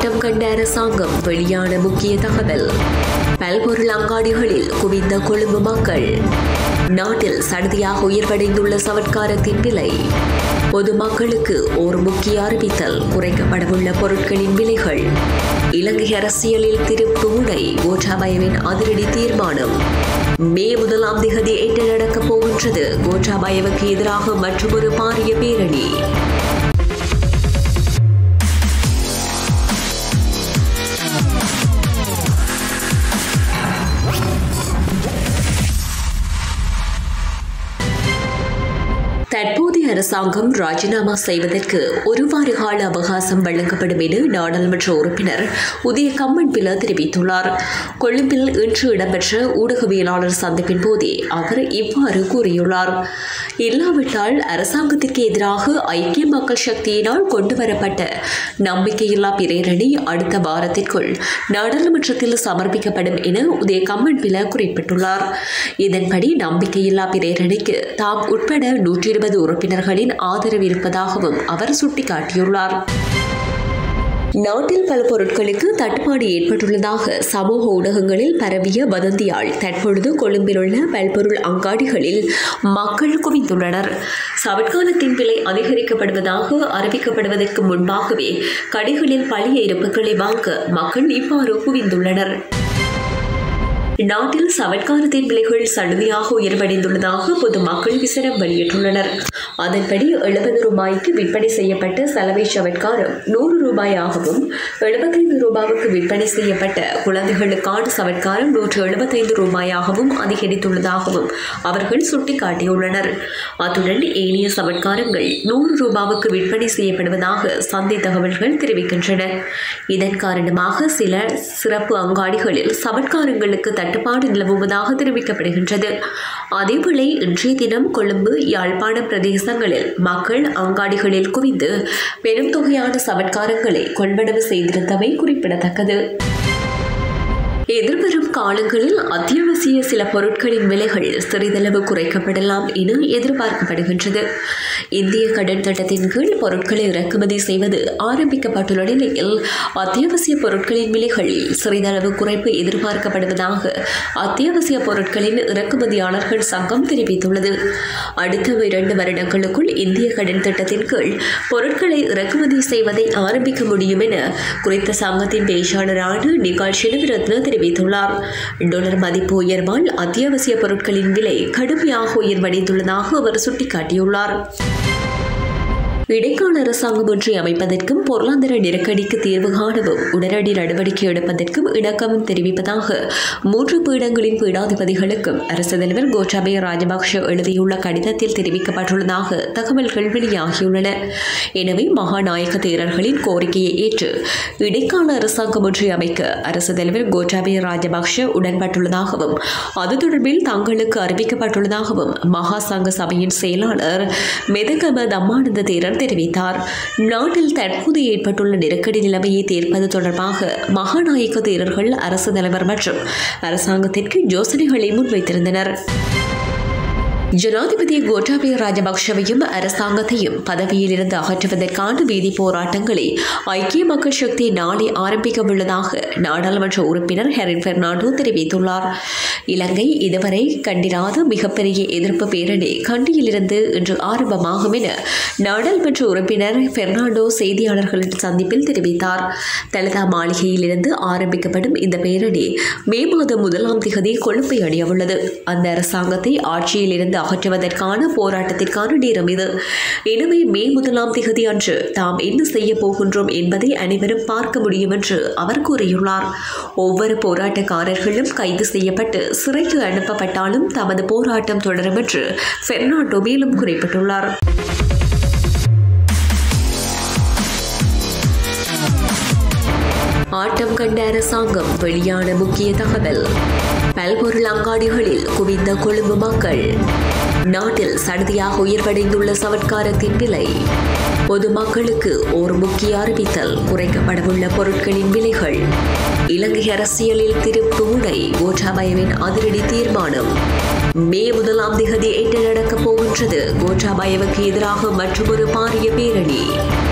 ஆட்டம் கண்ட அரசாங்கம் வெளியான முக்கிய தகவல். பல்பொருள் அங்காடிகளில் குவிந்த கொழும்பு மக்கள். நாட்டில் சடுதியாக உயர்வடைந்துள்ள சவட்காரத்தின் விலை. பொதுமக்களுக்கு ஒரு முக்கிய அறிவித்தல். குறைக்கப்படவுள்ள பொருட்களின் விலைகள். இலங்கை அரசியலில் திருப்பு முனை. கோட்டாபயவின் அதிரடி தீர்மானம். மே 1ஆம் தேதி என்ன நடக்கப் போகின்றது? கோட்டாபயவுக்கு எதிராக மற்றொரு பாரிய பேரணி. தற்போதைய அரசாங்கம் ராஜினாமா செய்வதற்கு ஒரு வார கால அவகாசம் வழங்கப்படும் என நாடாளுமன்ற உறுப்பினர் உதய கம்மன்பில தெரிவித்துள்ளார். கொழும்பில் இன்று இடம்பெற்ற ஊடகவியலாளர் சந்திப்பின் போதே அவர் இவ்வாறு கூறியுள்ளார். இல்லாவிட்டால் அரசாங்கத்திற்கு எதிராக ஐக்கிய மக்கள் சக்தியினால் கொண்டுவரப்பட்ட நம்பிக்கையில்லா பிரேரணை அடுத்த வாரத்திற்குள் நாடாளுமன்றத்தில் சமர்ப்பிக்கப்படும் என உதய கம்மன்பில குறிப்பிட்டுள்ளார். இதன்படி நம்பிக்கையில்லா பிரேரணைக்கு தாம் உட்பட 120 உறுப்பினர்களின் ஆதரவு இருப்பதாகவும் அவர் சுட்டிக்காட்டியுள்ளார். நாட்டில் பல பொருட்களுக்கு தட்டுப்பாடு ஏற்பட்டுள்ளதாக சமூக ஊடகங்களில் பரவிய வதந்தியால் தற்பொழுது கொழும்பில் உள்ள பல்பொருள் அங்காடிகளில் மக்கள் குவிந்துள்ளனர். சவட்காலத்தின் விலை அதிகரிக்கப்படுவதாக அறிவிக்கப்படுவதற்கு முன்பாகவே கடைகளில் பழைய இருப்புகளை வாங்க மக்கள் இவ்வாறு குவிந்துள்ளனர். நாட்டில் சவட்காரத்தின் விலைகள் சடுதியாக உயர்வடைந்துள்ளதாக பொதுமக்கள் விசனம் வெளியிட்டுள்ளனர். அதன்படி 70 ரூபாய்க்கு விற்பனை செய்யப்பட்ட சலவை சவட்காரம் 100 ரூபாயாகவும் 75 ரூபாய்க்கு விற்பனை செய்யப்பட்ட குழந்தைகளுக்கான சவட்காரம் 175 ரூபாயாகவும் அதிகரித்துள்ளதாகவும் அவர்கள் சுட்டிக்காட்டியுள்ளனர். அத்துடன் ஏனைய சவட்காரங்கள் 100 ரூபாய்க்கு விற்பனை செய்யப்படுவதாக சந்தை தகவல்கள் தெரிவிக்கின்றன. இதன் காரணமாக சில சிறப்பு அங்காடிகளில் சவட்காரங்களுக்கு தட்டுப்பாடு நிலவுவதாக தெரிவிக்கப்படுகின்றது. அதேவேளை இன்றைய தினம் கொழும்பு, யாழ்ப்பாணம் பிரதேசங்களில் மக்கள் அங்காடிகளில் குவிந்து பெரும் தொகையான சவட்காரங்களை கொள்வனவு செய்திருந்தமை குறிப்பிடத்தக்கது. எதிர்வரும் காலங்களில் அத்தியாவசிய சில பொருட்களின் விலைகள் சிறிதளவு குறைக்கப்படலாம் என எதிர்பார்க்கப்படுகின்றது. இந்திய கடன் திட்டத்தின் கீழ் பொருட்களை இறக்குமதி செய்வது ஆரம்பிக்கப்பட்டுள்ள நிலையில் அத்தியாவசிய பொருட்களின் விலைகளில் சிறிதளவு குறைப்பு எதிர்பார்க்கப்படுவதாக அத்தியாவசிய பொருட்களின் இறக்குமதியாளர்கள் சங்கம் தெரிவித்துள்ளது. அடுத்த 2 வருடங்களுக்குள் இந்திய கடன் திட்டத்தின் கீழ் பொருட்களை இறக்குமதி செய்வதை ஆரம்பிக்க முடியும் என குறித்த சங்கத்தின் பேச்சாளரான நிகால் சினவிரத்ன தெரிவித்துள்ளார். டாலர் மதிப்பு உயர்வால் அத்தியாவசிய பொருட்களின் விலை கடுமையாக உயர்வடைந்துள்ளதாக அவர் சுட்டிக்காட்டியுள்ளார். இடைக்கால அரசாங்கம் ஒன்றை அமைப்பதற்கும் பொருளாதார நெருக்கடிக்கு தீர்வு காணவும் உடனடி நடவடிக்கை எடுப்பதற்கும் இணக்கம் தெரிவிப்பதாக 3 பீடங்களின் பீடாதிபதிகளுக்கும் அரசு தலைவர் கோட்டாபய ராஜபக்ஷ எழுதியுள்ள கடிதத்தில் தெரிவிக்கப்பட்டுள்ளதாக தகவல்கள் வெளியாகியுள்ளன. எனவே மகாநாயக்க தேரர்களின் கோரிக்கையை ஏற்று இடைக்கால அரசாங்கம் ஒன்றை அமைக்க அரசு தலைவர் கோட்டாபய ராஜபக்ஷ உடன்பட்டுள்ளதாகவும் அது தொடர்பில் தங்களுக்கு அறிவிக்கப்பட்டுள்ளதாகவும் மகா சங்க சபையின் செயலாளர் மெதகம தம்மானந்த தேரர் தெரிவித்தார். நாட்டில் தற்போது ஏற்பட்டுள்ள நெருக்கடி நிலைமையை தீர்ப்பது தொடர்பாக மகாநாயக்க தேரர்கள் அரசு தலைவர் மற்றும் அரசாங்கத்திற்கு யோசனைகளை முன்வைத்திருந்தனர். ஜனாதிபதி கோட்டாபய ராஜபக்ஷவையும் அரசாங்கத்தையும் பதவியில் இருந்து அகற்றுவதற்கான வீதி போராட்டங்களை ஐக்கிய மக்கள் சக்தி நாளை ஆரம்பிக்க உள்ளதாக நாடாளுமன்ற உறுப்பினர் ஹெரின் பெர்னாண்டோ தெரிவித்துள்ளார். இலங்கை இதுவரை கண்டிராத மிகப்பெரிய எதிர்ப்பு பேரணி கண்டியிலிருந்து இன்று ஆரம்பமாகும் என நாடாளுமன்ற உறுப்பினர் பெர்னாண்டோ செய்தியாளர்களின் சந்திப்பில் தெரிவித்தார். தலிதா மாளிகையில் இருந்து ஆரம்பிக்கப்படும் இந்த பேரணி மே மாதம் 1ஆம் தேதி கொழும்பை அடையவுள்ளது. அந்த அரசாங்கத்தை ஆட்சியில் இருந்து அகற்றுவதற்கான போராட்டத்திற்கான நேரம் இது. எனவே மே 1ஆம் தேதி அன்று தாம் என்ன செய்ய போகின்றோம் என்பதை அனைவரும் பார்க்க முடியும் என்று அவர் கூறியுள்ளார். ஒவ்வொரு போராட்டக்காரர்களும் கைது செய்யப்பட்டு சிறைக்கு அனுப்பப்பட்டாலும் தமது போராட்டம் தொடரும் என்று பெர்னாண்டோ மேலும் குறிப்பிட்டுள்ளார். ஆட்டம் கண்ட அரசாங்கம் வெளியான முக்கிய தகவல். பல்பொருள் அங்காடிகளில் குவிந்த கொழும்பு மக்கள். நாட்டில் சடுதியாக உயர்வடைந்துள்ள சவட்காரத்தின் விலை. பொதுமக்களுக்கு ஒரு முக்கிய அறிவித்தல். குறைக்கப்படவுள்ள பொருட்களின் விலைகள். இலங்கை அரசியலில் திருப்பு முனை. கோட்டாபயவின் அதிரடி தீர்மானம். மே 1ஆம் தேதி என்ன நடக்கப் போகின்றது? கோட்டாபயவுக்கு எதிராக மற்றொரு பாரிய பேரணி.